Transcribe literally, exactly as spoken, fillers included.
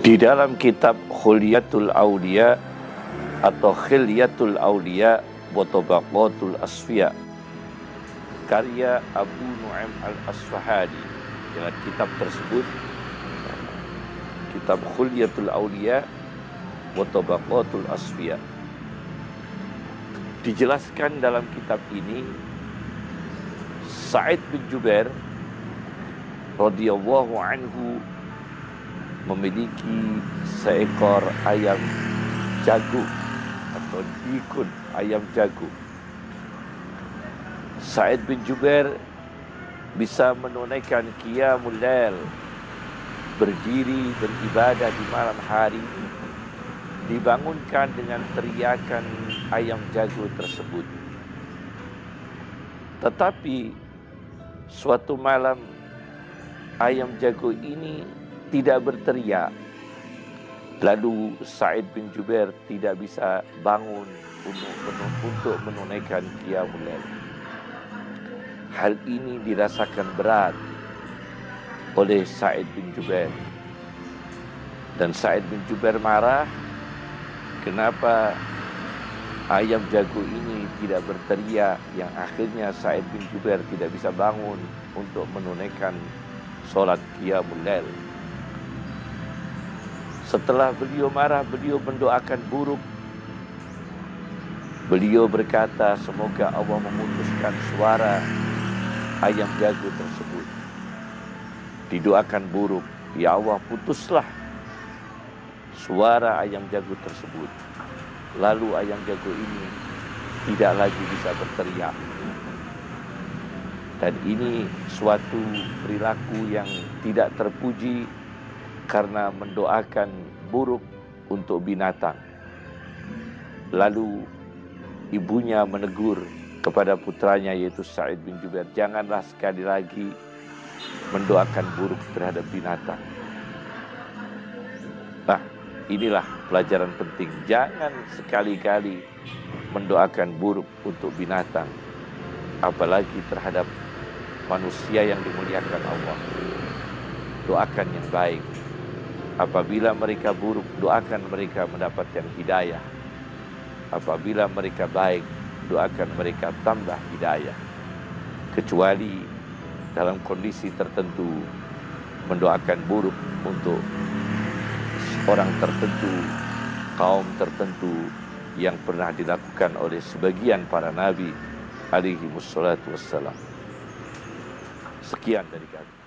Di dalam kitab Khulyatul Auliya atau Khilyatul Auliya wa Tabaqatul Asfiya karya Abu Nu'aim Al-Asfahani, dalam kitab tersebut, kitab Khulyatul Auliya wa Tabaqatul Asfiya, dijelaskan dalam kitab ini Sa'id bin Jubair radhiyallahu anhu memiliki seekor ayam jago atau dikun ayam jago. Sa'id bin Jubair bisa menunaikan qiyamul lail, berdiri beribadah di malam hari, dibangunkan dengan teriakan ayam jago tersebut. Tetapi suatu malam ayam jago ini tidak berteriak. Lalu Sa'id bin Jubair tidak bisa bangun untuk, untuk menunaikan qiyamul lail. Hal ini dirasakan berat oleh Sa'id bin Jubair. Dan Sa'id bin Jubair marah, kenapa ayam jago ini tidak berteriak, yang akhirnya Sa'id bin Jubair tidak bisa bangun untuk menunaikan sholat qiyamul lail. Setelah beliau marah, beliau mendoakan buruk. Beliau berkata, semoga Allah memutuskan suara ayam jago tersebut. Didoakan buruk, ya Allah, putuslah suara ayam jago tersebut. Lalu ayam jago ini tidak lagi bisa berteriak. Dan ini suatu perilaku yang tidak terpuji, karena mendoakan buruk untuk binatang. Lalu ibunya menegur kepada putranya, yaitu Sa'id bin Jubair, janganlah sekali lagi mendoakan buruk terhadap binatang. Nah, inilah pelajaran penting. Jangan sekali-kali mendoakan buruk untuk binatang, apalagi terhadap manusia yang dimuliakan Allah. Doakan yang baik. Apabila mereka buruk, doakan mereka mendapatkan hidayah. Apabila mereka baik, doakan mereka tambah hidayah. Kecuali dalam kondisi tertentu, mendoakan buruk untuk orang tertentu, kaum tertentu, yang pernah dilakukan oleh sebagian para nabi alaihi wassalatu wassalam. Sekian dari kami.